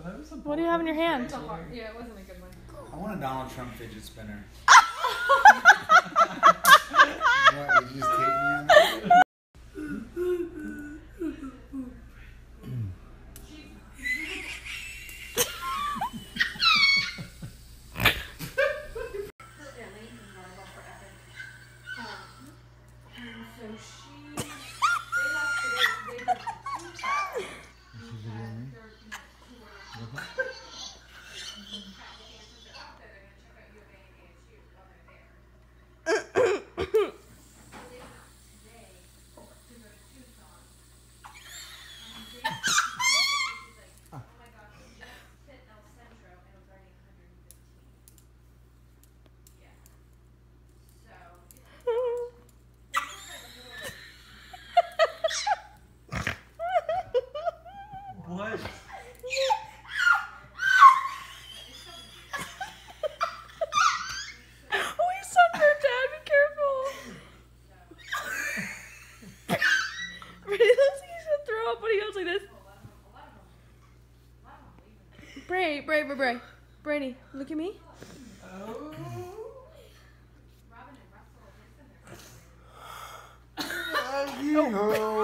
What do you have in your hand? Yeah, it wasn't a good one. I want a Donald Trump fidget spinner. What, would you just take me on that? What? Bray. Brady, look at me. Oh.